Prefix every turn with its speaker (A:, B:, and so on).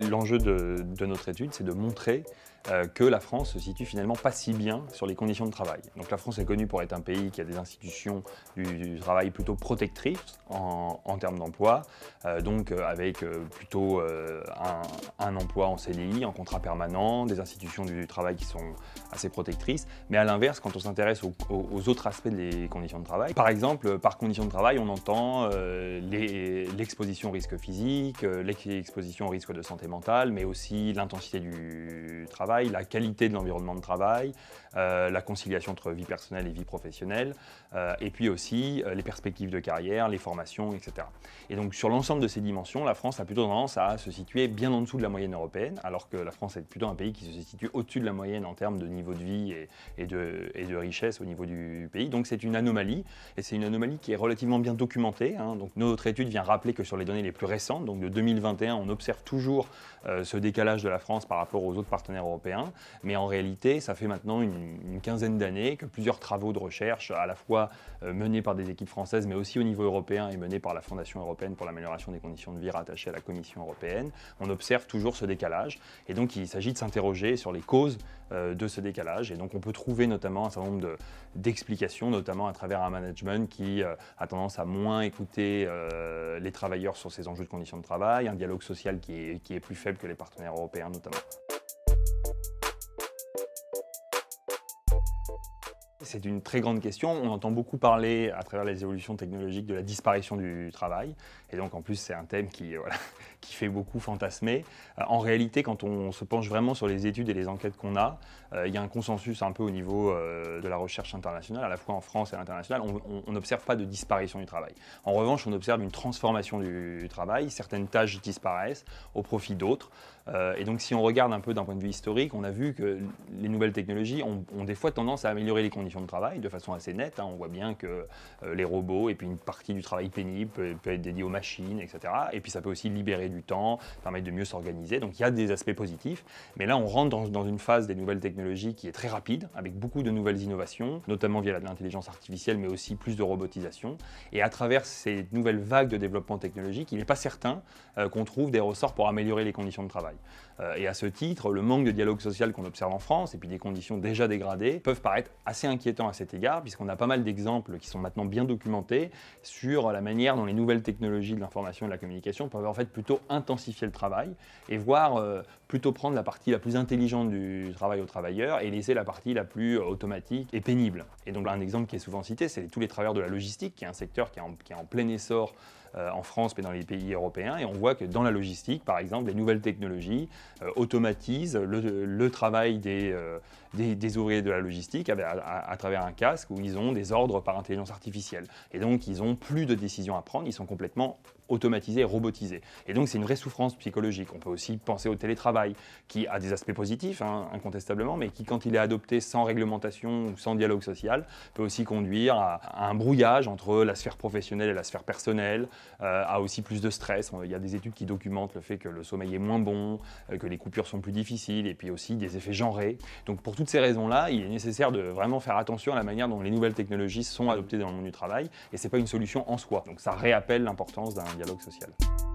A: L'enjeu de notre étude, c'est de montrer que la France se situe finalement pas si bien sur les conditions de travail. Donc la France est connue pour être un pays qui a des institutions du travail plutôt protectrices en termes d'emploi, avec plutôt un emploi en CDI, en contrat permanent, des institutions du travail qui sont assez protectrices. Mais à l'inverse, quand on s'intéresse aux autres aspects des conditions de travail, par exemple, par conditions de travail, on entend l'exposition au risque physique, l'exposition au risque de santé mentale, mais aussi l'intensité du travail, la qualité de l'environnement de travail, la conciliation entre vie personnelle et vie professionnelle, et puis aussi les perspectives de carrière, les formations, etc. Et donc sur l'ensemble de ces dimensions, la France a plutôt tendance à se situer bien en dessous de la moyenne européenne, alors que la France est plutôt un pays qui se situe au-dessus de la moyenne en termes de niveau de vie et de richesse au niveau du pays. Donc c'est une anomalie, et c'est une anomalie qui est relativement bien documentée. Donc notre étude vient rappeler que sur les données les plus récentes, donc de 2021, on observe toujours ce décalage de la France par rapport aux autres partenaires européens, mais en réalité, ça fait maintenant une quinzaine d'années que plusieurs travaux de recherche, à la fois menés par des équipes françaises, mais aussi au niveau européen et menés par la Fondation européenne pour l'amélioration des conditions de vie rattachée à la Commission européenne, on observe toujours ce décalage. Et donc, il s'agit de s'interroger sur les causes de ce décalage. Et donc, on peut trouver notamment un certain nombre d'explications, notamment à travers un management qui a tendance à moins écouter les travailleurs sur ces enjeux de conditions de travail, un dialogue social qui est plus faible que les partenaires européens notamment. C'est une très grande question. On entend beaucoup parler, à travers les évolutions technologiques, de la disparition du travail. Et donc, en plus, c'est un thème qui fait beaucoup fantasmer. En réalité, quand on se penche vraiment sur les études et les enquêtes qu'on a, il y a un consensus un peu au niveau de la recherche internationale, à la fois en France et à l'international. On n'observe pas de disparition du travail. En revanche, on observe une transformation du travail. Certaines tâches disparaissent au profit d'autres. Et donc, si on regarde un peu d'un point de vue historique, on a vu que les nouvelles technologies ont des fois tendance à améliorer les conditions de travail de façon assez nette. On voit bien que les robots et puis une partie du travail pénible peut être dédiée aux machines, etc. Et puis ça peut aussi libérer du temps, permettre de mieux s'organiser. Donc il y a des aspects positifs. Mais là, on rentre dans une phase des nouvelles technologies qui est très rapide, avec beaucoup de nouvelles innovations, notamment via l'intelligence artificielle, mais aussi plus de robotisation. Et à travers ces nouvelles vagues de développement technologique, il n'est pas certain qu'on trouve des ressorts pour améliorer les conditions de travail. Et à ce titre, le manque de dialogue social qu'on observe en France, et puis des conditions déjà dégradées, peuvent paraître assez inquiétants à cet égard, puisqu'on a pas mal d'exemples qui sont maintenant bien documentés sur la manière dont les nouvelles technologies de l'information et de la communication peuvent en fait plutôt intensifier le travail et voire plutôt prendre la partie la plus intelligente du travail aux travailleurs et laisser la partie la plus automatique et pénible. Et donc un exemple qui est souvent cité, c'est tous les travailleurs de la logistique, qui est un secteur qui est en plein essor en France mais dans les pays européens, et on voit que dans la logistique, par exemple, les nouvelles technologies automatisent le travail des ouvriers de la logistique à travers un casque où ils ont des ordres par intelligence artificielle. Et donc, ils n'ont plus de décisions à prendre, ils sont complètement automatisés et robotisés. Et donc, c'est une vraie souffrance psychologique. On peut aussi penser au télétravail, qui a des aspects positifs, incontestablement, mais qui, quand il est adopté sans réglementation ou sans dialogue social, peut aussi conduire à un brouillage entre la sphère professionnelle et la sphère personnelle, à aussi plus de stress. Il y a des études qui documentent le fait que le sommeil est moins bon, que les coupures sont plus difficiles, et puis aussi des effets genrés. Donc, pour toutes ces raisons-là, il est nécessaire de vraiment faire attention à la manière dont les nouvelles technologies sont adoptées dans le monde du travail, et ce n'est pas une solution en soi. Donc ça réappelle l'importance d'un dialogue social.